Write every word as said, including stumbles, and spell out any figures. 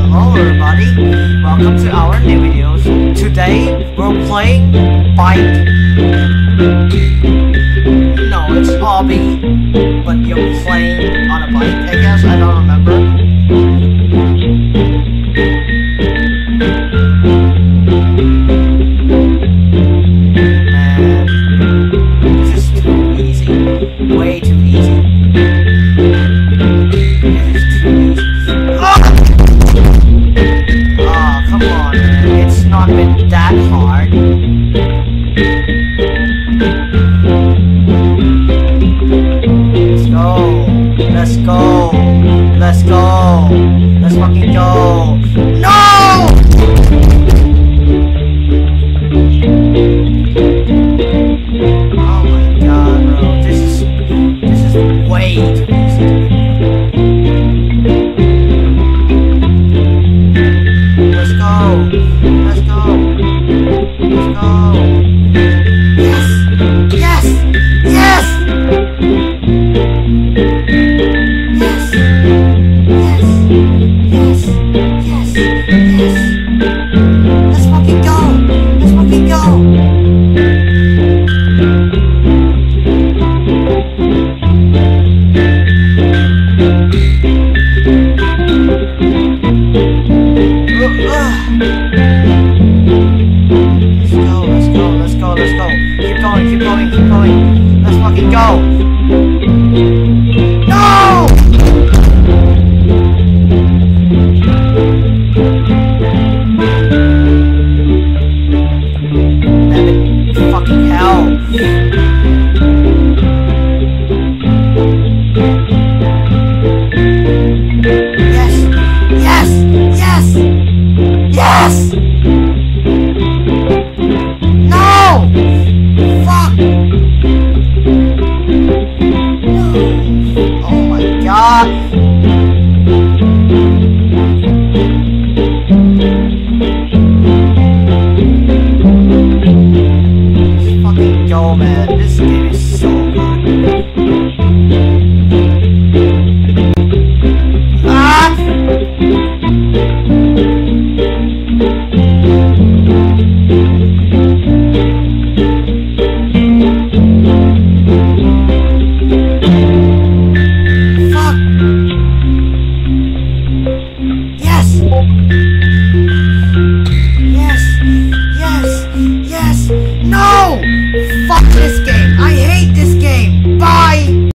Hello everybody, welcome to our new videos. Today we're playing Bike. No, it's Hobby, but you're playing on a bike, I guess, I don't remember. Man, this is too easy, way too easy. Not been that hard. Let's go. Let's go. Let's go. Let's fucking go. No! Oh my god, bro. This is this is way too easy. Let's go. Let's go. Let's go. Yes! Yes! Yes! Yes! Yes! Yes! Yes! Yes! Let's fucking go! Let's fucking go! Let's go, let's go, let's go. Keep going, keep going, keep going. Let's fucking go.